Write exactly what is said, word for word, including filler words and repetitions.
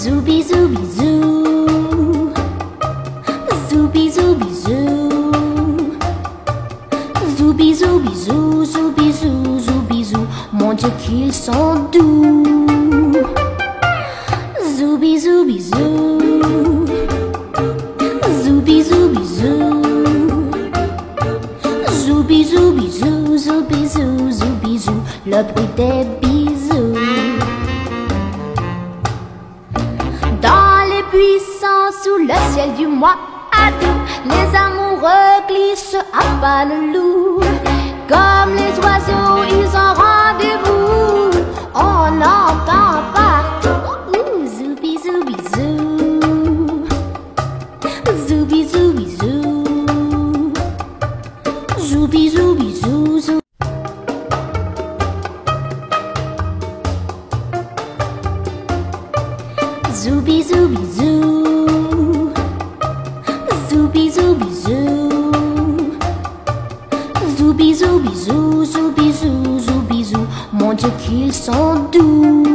Zoubi zoubi zou, zoubi zoubi zou, zoubi zoubi zou, zoubi zou, zoubi zou. Mon Dieu qu'ils sont doux. Zoubi zoubi zou, zoubi zoubi zou, zoubi zoubi zou, zoubi zou, zoubi zou. Le bruit des bisous. Puissant sous le ciel du mois d'août, les amoureux glissent à pas le loup. Comme les oiseaux, ils ont rendez-vous. On entend partout ouh, zoubi zoubi zou, zoubi zoubi zou, zoubi zoubi zou, zou. Zoubi zoubi zou, zoubi zoubi zou, zoubi zoubi zou, zoubi zou, zoubi zou. Mon Dieu qu'ils sont doux.